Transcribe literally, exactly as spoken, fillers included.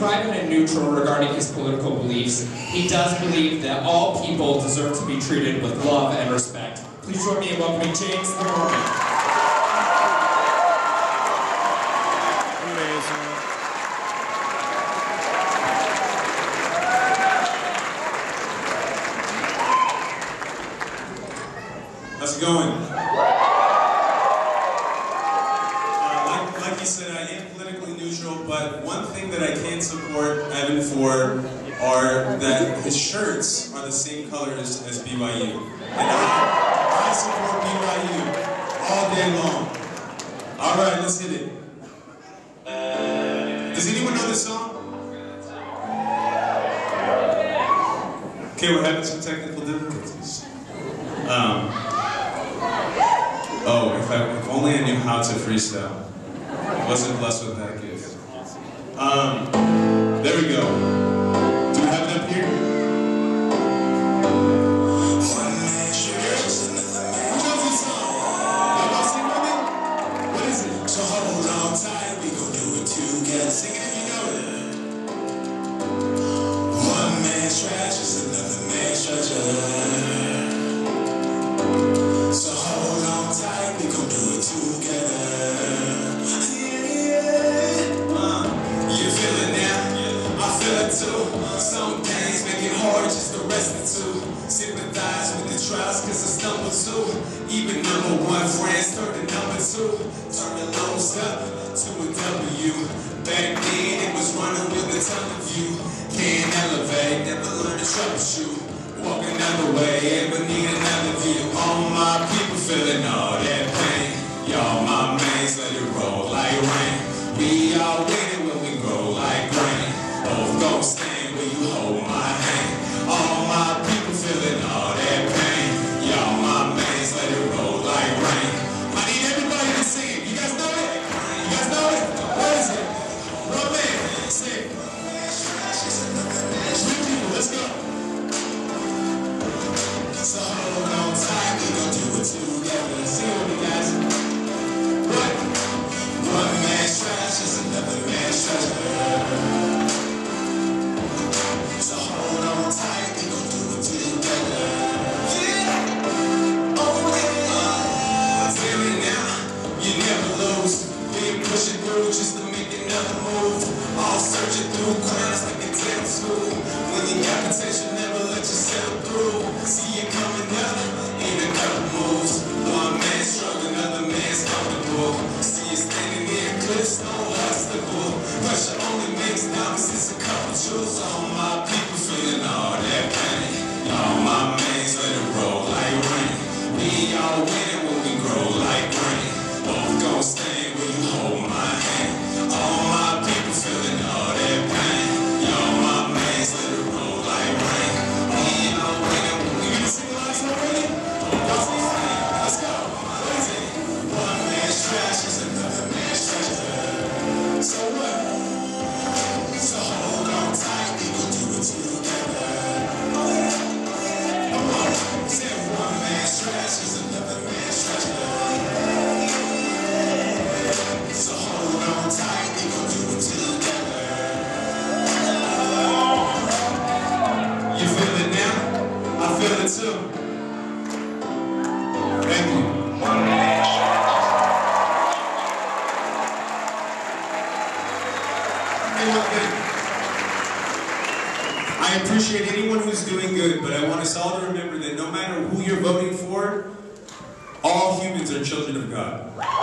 private and neutral regarding his political beliefs, he does believe that all people deserve to be treated with love and respect. Please join me in welcoming James the Mormon. Amazing. How's it going? Uh, like, like you said, I am politically neutral, but one thing that I can support Evan for are that his shirts are the same colors as B Y U. And I, I support B Y U all day long. All right, let's hit it. Does anyone know this song? Okay, we're having some technical difficulties. Um, oh, if, I, if only I knew how to freestyle. I wasn't blessed with that gift. Um, there we go. Do we have it up here? One man shares another man. Who knows this song? Y'all gonna sing with me? What is it? So hold on tight, we gon' do it together. Sing it if you know it. One man's trash is another man's treasure. So hold on tight, we gon' do it together. Yeah, uh, you feel it now? I feel it too. Some things make it hard just to rest it too. Sympathize with the trials cause I stumble too. Even number one friends turn to number two. Turn the lows up to a W. Back then it was running with a ton of you. Can't elevate, never learn to troubleshoot. Walking another way, ever need another view. All my people feeling all that pain. Y'all my mains, let it roll like rain. We all winning when we grow like grain. Both gon' stand when you hold my hand. All my people feeling all that pain. Y'all my mains, let it roll like rain. I need everybody to sing it. You guys know it? You guys know it? What is it? One man, sing it. Three people, let's go. So hold on tight, we gon' do it together. Sing it with me, guys. What? One man's trash is another man's treasure. So hold on tight, we gon' do it together. Yeah. Oh yeah. Feel it now, you never lose. Been pushing through just to make another move. All searching through crowds like a damn school. When you got potential, never let yourself through. See it coming up, ain't a couple moves. One man's struggle, another man's comfortable. See you standing near cliffs, no obstacle. Pressure only makes diamonds, it's a couple jewels. All my people feeling all that pain. All my mains let it roll like rain. We all winning when we grow like grain. Both gon' stand when you hold my hand. All my people feeling all that pain. Y'all my mains let it roll like rain. We all winning when we grow. Sing like already? Y'all sing it? Let's go. What is it? One man's trash is another man's treasure. So what? So hold on tight, we gon' do it together. Come on. Say one man's trash is another man's treasure. So hold on tight, we gon' do it together. You feel it now? I feel it too. Thank you. I appreciate anyone who's doing good, but I want us all to remember that no matter who you're voting for, all humans are children of God.